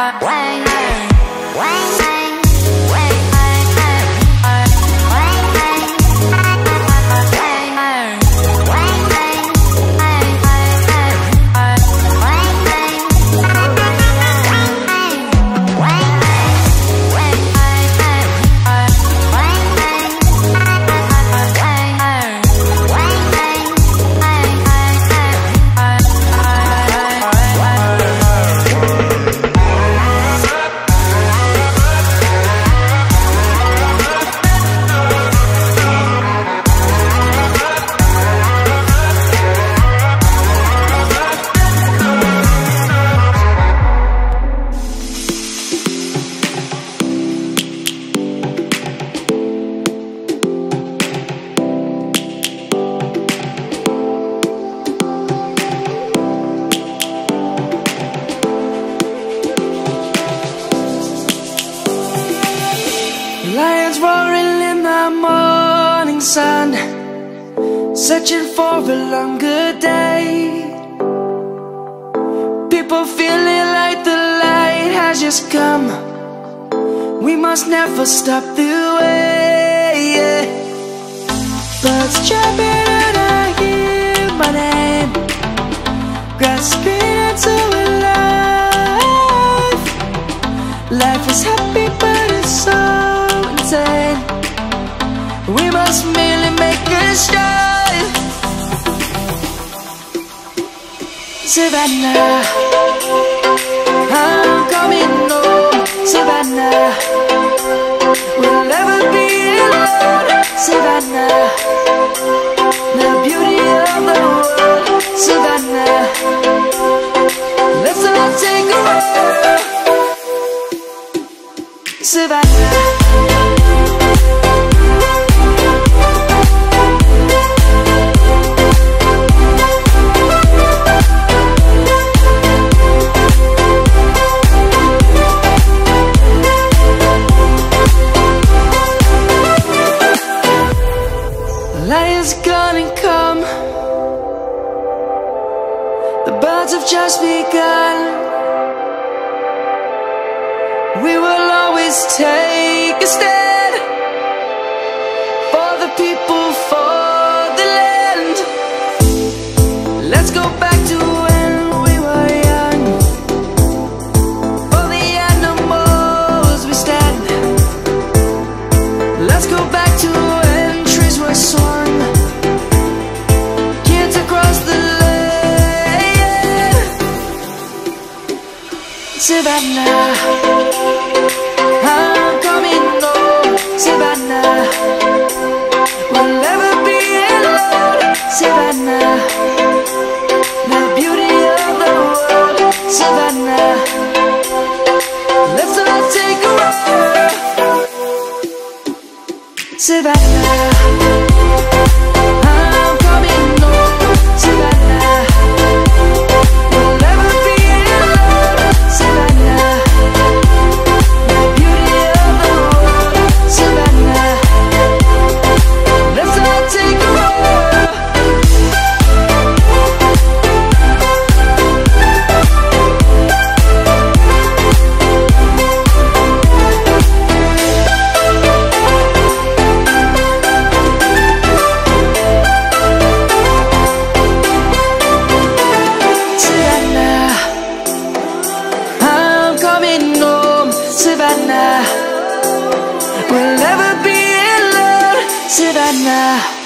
Lions roaring in the morning sun, searching for a longer day. People feeling like the light has just come. We must never stop the way, yeah. Birds chirping and I hear my name, grasping into a life. Life is happy but it's so insane. We must merely make a start. Savannah, I'm coming home. Savannah, we'll never be alone. Savannah, the beauty of the world. Savannah, let's all take a walk. Savannah. Lion's gonna come. The birds have just begun. We will always take a stand for the people, for the land. Let's go back to when we were young. For the animals we stand. Let's go back to when trees were swung. Savannah, I'm coming home. Savannah, we'll never be alone. Savannah, the beauty of the world. Savannah, let's all take a walk. Savannah, I'm coming home. Savannah, we'll never be alone. Savannah, the beauty of the world. Savannah, let's all take a walk. Savannah, we'll never be alone. Savannah.